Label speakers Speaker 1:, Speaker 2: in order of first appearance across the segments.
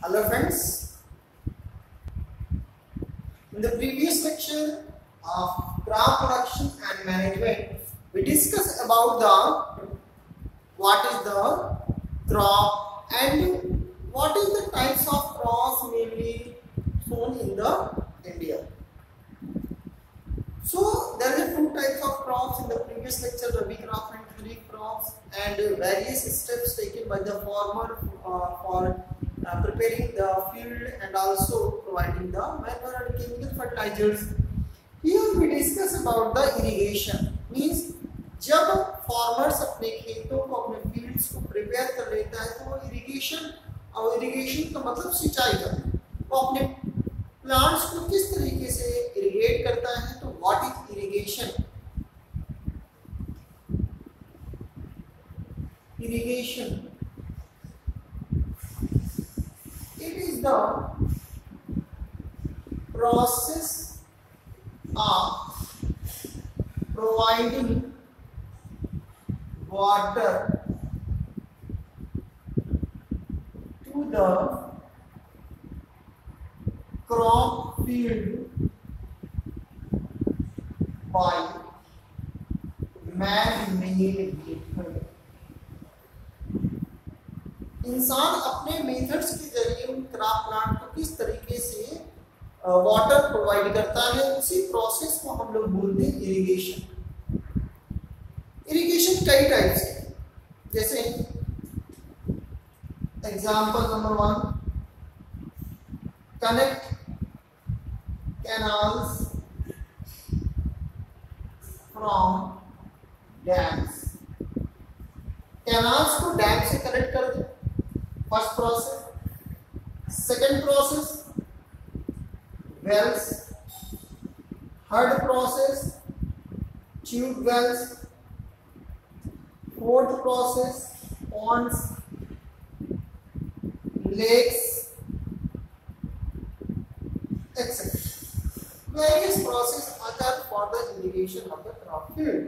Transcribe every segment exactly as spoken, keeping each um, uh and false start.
Speaker 1: Hello friends, in the previous lecture of crop production and management, we discussed about the what is the crop and what is the types of crops mainly sown in the India. So there are two types of crops in the previous lecture, rabi crop and kharif crops, and various steps taken by the farmer uh, for uh, preparing the field and also providing the manure and chemical fertilizers. Here we discuss about the irrigation. Means जब farmers अपने खेतों को अपने fields को prepare कर लेता है तो वो irrigation और irrigation का मतलब सिंचाई करना है. वो अपने plants को किस तरीके से irrigate करता है. तो what is irrigation? Irrigation, it is the process of providing water to the crop field by man-made method. इंसान अपने मेथड्स के जरिए उन क्रॉप प्लांट को किस तरीके से वाटर प्रोवाइड करता है, उसी प्रोसेस को हम लोग बोलते हैं इरिगेशन. इरिगेशन कई टाइप्स है, जैसे example number one, connect canals from dams. Canals को डैम से कनेक्ट कर दे, first process. Second process wells. Third process tube wells. Fourth process ponds, lakes etcetera. Various process occur for the irrigation of the crop field.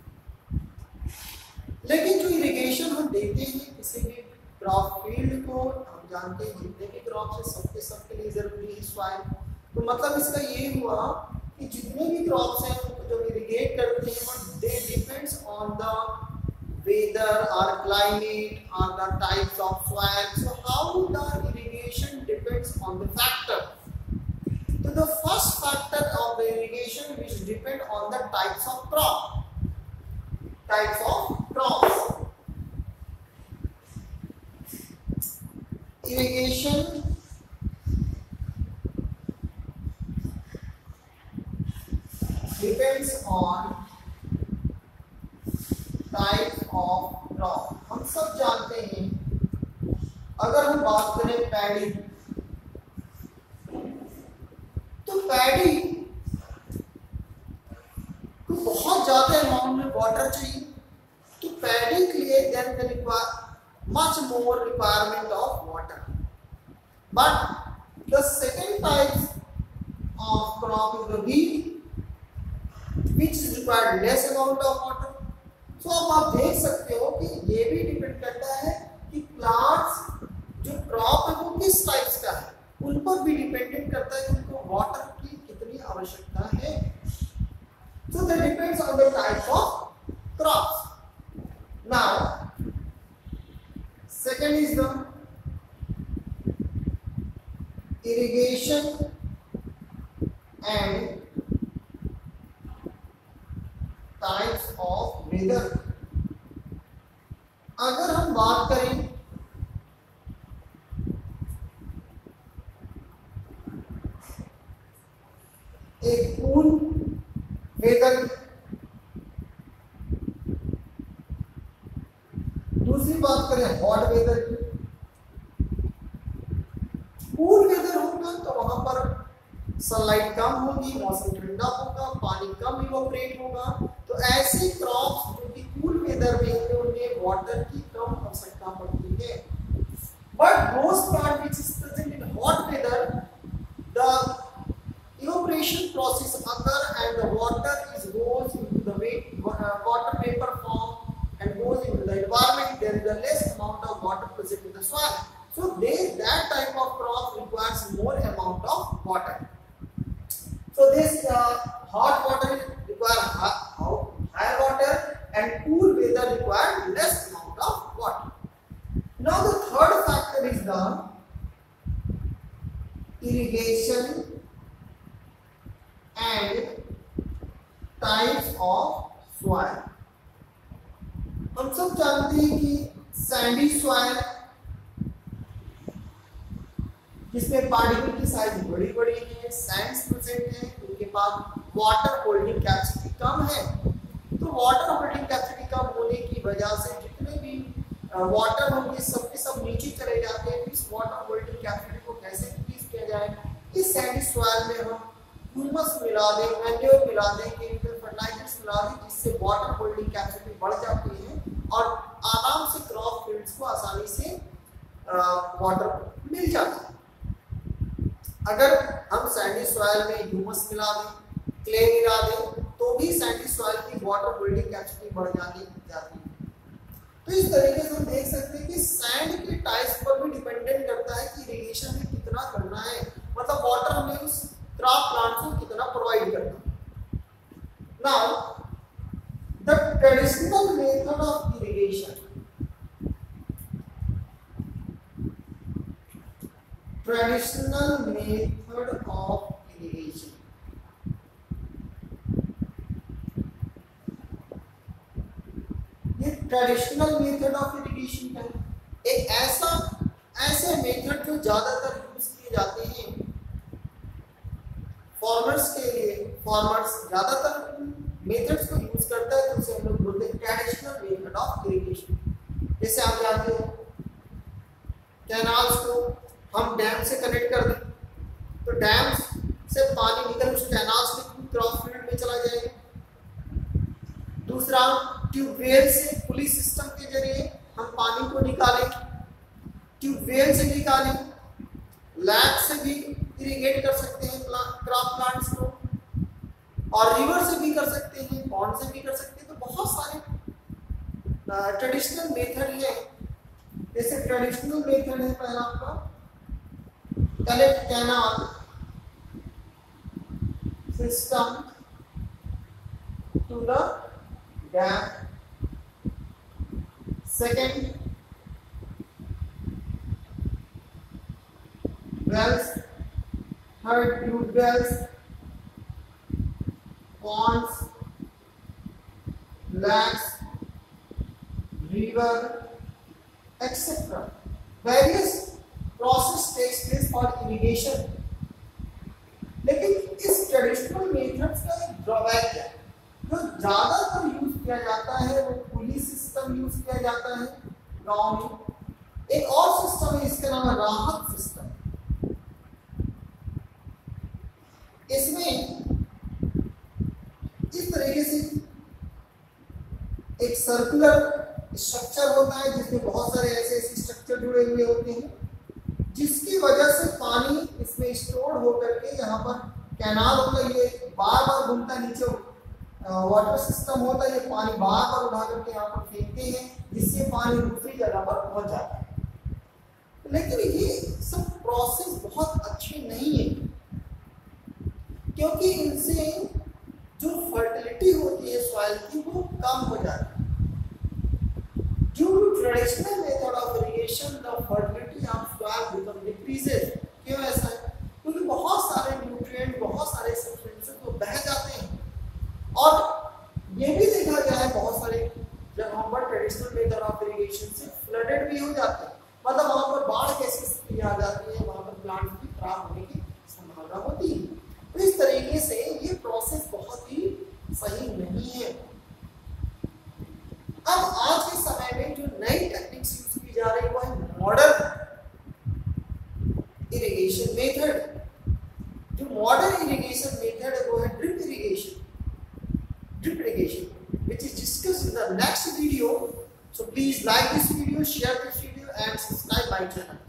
Speaker 1: लेकिन जो irrigation हम देते हैं किसी भी क्रॉप फील्ड को, हम जानते हैं जितने भी क्रॉप्स है सबके सबके लिए जरूरी है सॉइल. तो मतलब इसका ये हुआ कि जितने भी क्रॉप्स हैं उनको जब इरिगेट करते हैं they depends on the weather और क्लाइमेट और the types of soil. So how the irrigation depends on the factor. So the first factor of the irrigation which depend on the types of crop, types of crops. Irrigation depends on types of crop. हम सब जानते हैं, अगर हम बात करें paddy, तो paddy को बहुत ज्यादा अमाउंट में वाटर चाहिए. तो पैडी के लिए then the require much more requirement of water. But the second type of crop is the wheat which is required less amount of water. So अब आप देख सकते हो कि ये भी डिपेंड करता है कि प्लांट्स जो क्रॉप है वो किस टाइप्स का है, उन पर भी डिपेंडेंट करता है कि उनको वाटर की कितनी आवश्यकता है. So that depends on the type of crops. Now second is the irrigation and types of weather. अगर हम बात करें एक कूल वेदर, दूसरी बात करें हॉट वेदर की. कूल वेदर होगा तो वहां पर सनलाइट कम होगी, मौसम ठंडा होगा, पानी कम इवोपरेट होगा. तो ऐसे क्रॉप्स जो कि कूल वेदर में होंगे उनमें वाटर की कम आवश्यकता पड़ती है. But those plant which is present in hot weather, the evaporation process occur and the water is goes into the water vapor form and goes into the environment. There is a less amount of water present in the soil. So they that type of crop requires more amount of water. So this uh, hot water require higher water and cool weather require less amount of water. Now the third factor is the irrigation and types of soil. हम सब जानते हैं कि sandy soil जिसमें particle की size बड़ी बड़ी है, सैंड्स प्रेजेंट है, उनके पास वाटर होल्डिंग कैपेसिटी कम है। तो वाटर होल्डिंग कैपेसिटी कम होने की वजह से जितने भी वाटर होंगे सबके सब नीचे चले जाते हैं। इस वाटर होल्डिंग कैपेसिटी को कैसे इंक्रीज किया जाए? इस सैंडी सॉइल में हम ह्यूमस मिला दें, मैन्योर मिला दें, केमिकल फर्टिलाइजर्स मिला दें, जिससे वाटर होल्डिंग कैपेसिटी बढ़ जाती है और आराम से क्रॉप फील्ड्स को आसानी से वाटर मिल जाता है। अगर हम सैंडी सॉइल में ह्यूमस मिला दें, क्ले मिला दें, तो भी सैंडी सॉइल की वाटर होल्डिंग कैपेसिटी बढ़ जाती जाती है। तो इस तरीके से हम देख सकते हैं कि सैंड के टाइप्स पर भी डिपेंडेंट करता है कि इरिगेशन में कितना करना है, मतलब वाटर हमें उस क्रॉप प्लांट्स को कितना प्रोवाइड करना है। Now the traditional method of irrigation Traditional method of irrigation. ये ट्रेडिशनल मेथड ऑफ इरिगेशन क्या है? एक ऐसा ऐसे मेथड जो ज्यादातर यूज किए जाते हैं फार्मर्स के लिए। फार्मर्स ज्यादातर मेथड्स को यूज करता है, तो उसे हम लोग बोलते हैं ट्रेडिशनल मेथड ऑफ इरिगेशन। जैसे आप जानते हो कैनाल्स को हम डैम से कनेक्ट कर दें, तो डैम से पानी निकल उस कैनाल से क्रॉप फील्ड में चला जाएगा। दूसरा, ट्यूबवेल से पुली सिस्टम के जरिए हम पानी को निकालें, ट्यूबवेल से निकालें, लैब से भी इरिगेट कर सकते हैं क्रॉप प्लांट्स को, और रिवर से भी कर सकते हैं, पॉन्ड से भी कर सकते हैं। तो बहुत सारे ट्रेडिशनल मेथड है। जैसे ट्रेडिशनल मेथड है पहला आपका collect canal system to the dam. Second, wells, third tube wells, ponds, lakes, river, et cetera. Various process takes place for irrigation. लेकिन इस ट्रेडिशनल मेथड्स का एक ड्रॉबैक है। जो ज्यादातर यूज किया जाता है वो पुली सिस्टम यूज किया जाता है गांव में। एक और सिस्टम है, इसका नाम है राहत सिस्टम। इसमें इस तरीके से एक सर्कुलर स्ट्रक्चर होता है जिसमें बहुत सारे ऐसे ऐसे स्ट्रक्चर जुड़े हुए होते हैं, जिसकी वजह से पानी इसमें स्टोर होकर के यहाँ पर कैनाल होता है, ये बार बार घूमता है, नीचे वाटर सिस्टम होता है, ये पानी बार बार उठा करके यहाँ पर फेंकते हैं, जिससे पानी दूसरी जगह पर पहुंच जाता है। लेकिन ये सब प्रोसेस बहुत अच्छे नहीं है, क्योंकि इनसे जो फर्टिलिटी होती है सॉइल की वो कम हो जाती है। Due to traditional method of irrigation, the fertility of soil become decreases. क्यों ऐसा है? क्योंकि बहुत सारे न्यूट्रिएंट, बहुत सारे सब्सटेंसेस तो बह जाते हैं, और ये भी देखा गया है बहुत सारे जब वहाँ पर ट्रेडिशनल मेथड ऑफ इरिगेशन से फ्लडेड भी हो जाते हैं, मतलब वहाँ पर बाढ़ कैसी स्थिति आ जाती है, वहाँ पर प्लांट भी खराब होने की संभावना होती है। तो इस तरीके से ये प्रोसेस बहुत ही सही नहीं है। अब आज के समय में जो नई टेक्निक्स यूज की जा रही है वो है मॉडर्न इरिगेशन मेथड। जो मॉडर्न इरिगेशन मेथड है वो है drip irrigation drip irrigation which is discussed in the next video. So please like this video, share this video and subscribe my channel.